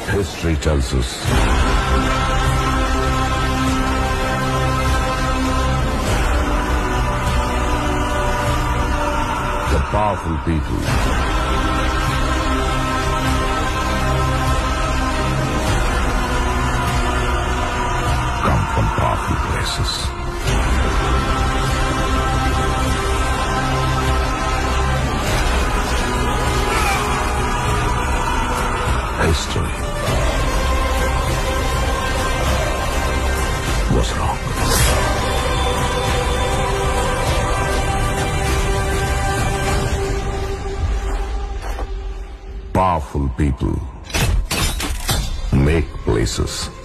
History tells us the powerful people come from powerful places. History was wrong. Powerful people make places.